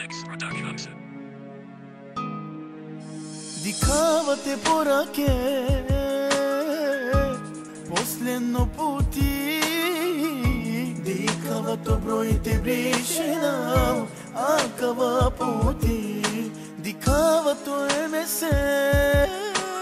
Mix Productions. Дикавате пораке последно пути, дикавато броите бришина, акава пути, дикавато емесе,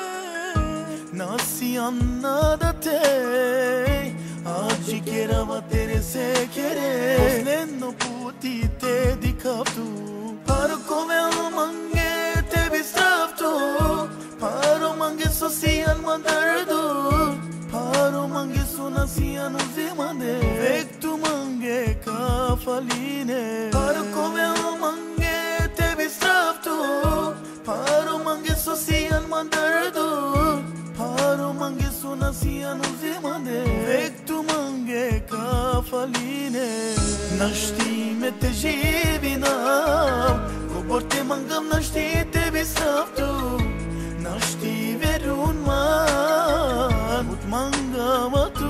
наси аннадате, аджи керава тере се кере, последно пути те дикавто, паркове манге te bistraftu, paro mange sosian mandardu, paro mange sunasian uzimande, vektu mange kafaline, paro kome mange te bistraftu, paro mange sosian mandardu, paro mange sunasian uzimande, vektu mange kafaline, nashti me te jibina. Porte mangam nashti te bisaftu, nashti verun man, ut mangamatu,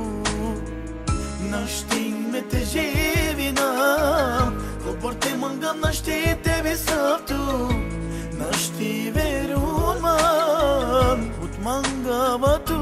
nashti me te jevinam. Porte mangam nashti te bisaftu, nashti verun man, ut mangamatu.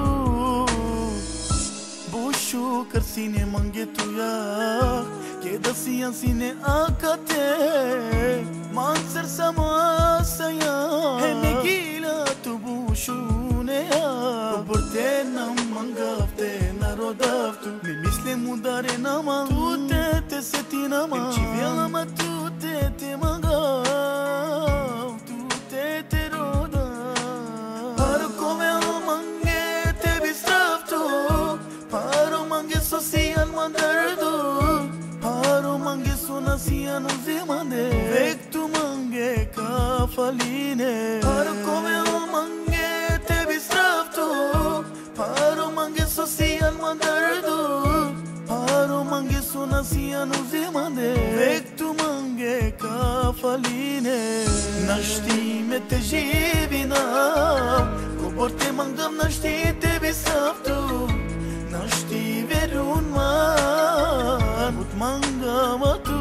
Bushu karsine mange tuya, ke dasiyan sine akate. Manser samasaya Hemigila tubushuneya Porte nam mangafte narodaftu Mi misle mudare nama Tute te seti nama Civela ma tute te mangav Tute te roda Paro kome mange te bistraftu Paro mange sosian mandardu Paro mange sunasian uzimande Vektu mange kafaline Paro kome mange te bistraftu Paro mange sosian mandardu Paro mange sunasian uzimande Vektu mange kafaline Nashti me te jibina Porte mangam nashti te bistraftu Nashti verun man Ut mangamatu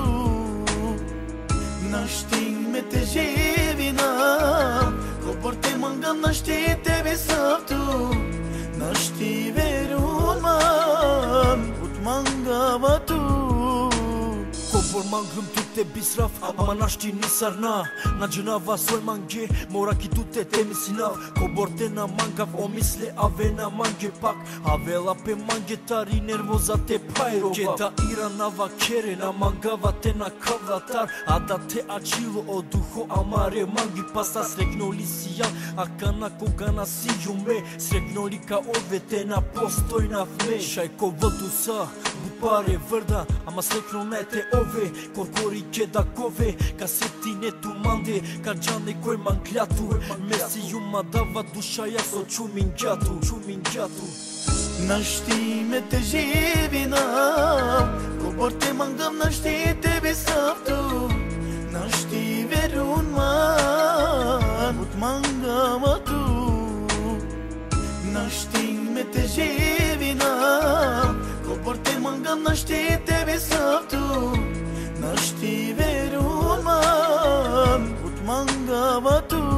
Nashti me te jevinam Porte mangam nashti te bisaftu Nashti verun man Ut mangamatu Kobor mangrum tute bisraf Ama nashti nisarna Na gjënava soj mange Mora ki tute te misinav Kobor te na mangav O misle ave na mange pak Avela pe mange tari nervoza te pajrova Keta ira na vakere Na mangava te na kavlatar Ada te acilo o duho amare mangi Pasta sreknoli si jan A kana kogana si jume Sreknoli ka ove te na postoj na fme Shajko vëdu sa Bupare vërda Ama sreknone te ove Korkori ke da kove Ka setine tu mande Ka gjane koj manglatu Mesi ju ma dava dushaja So qumin gjatu Nashti me te jevinam Porte mangam nashti te bisaftu Nashti verun man Ut mangamatu Nashti me te jevinam Porte mangam nashti te bisaftu Nashti verun man Ut mangamatu